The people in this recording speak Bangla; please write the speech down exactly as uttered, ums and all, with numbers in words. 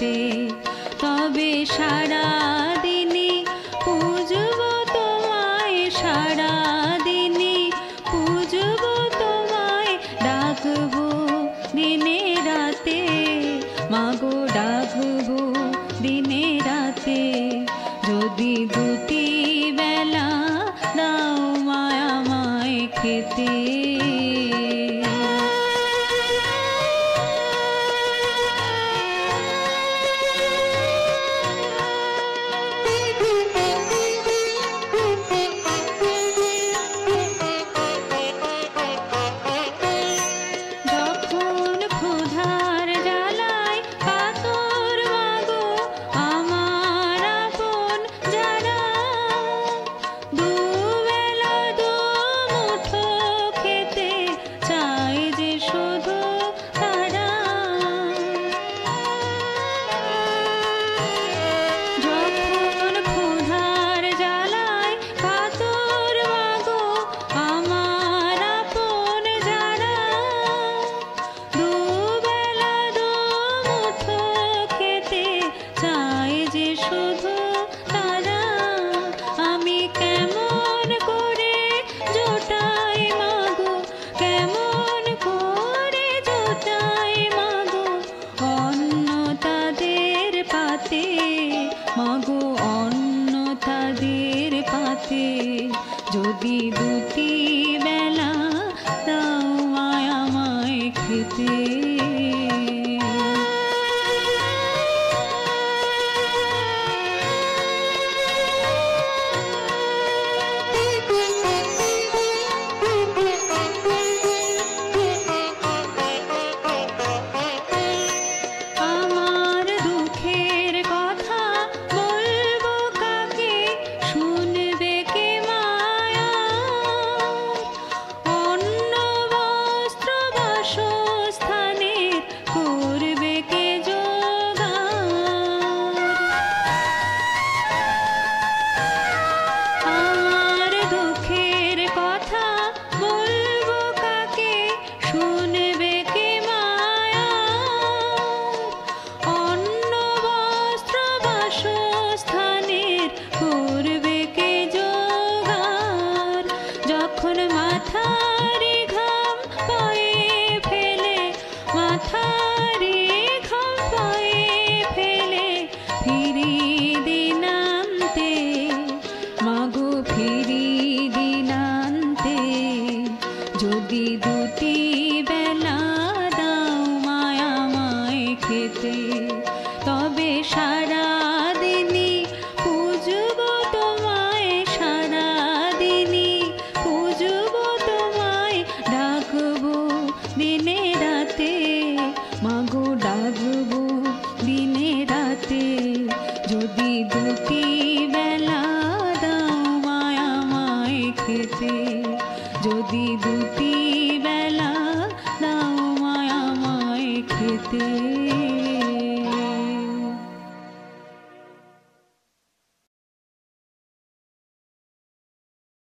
রাতে, তবে সারা দিনে পুজব তোমায়, সারা দিনে পুজব তোমায়, ডাকবো দিনে রাতে, মাগো ডাকবো দিনে রাতে। যদি দুটি বেলা দাও মায়া আমায় খেতে। মাগো অন্ন তাদের পাতে, যদি দুটি বেলা দাও মায়া আমায় খেতে। যদি দুটি বেলা দাও মায়া আমায় খেতে, তবে সারা দিনই পুজব তোমায়, সারা দিনই পুজব তোমায়, ডাকবো দিনে রাতে, মাগো ডাকবো দিনে রাতে। যদি দুটি বেলা দাও মায়া আমায় খেতে, যদি দুটি বেলা দাও মায়া আমায় খেতে।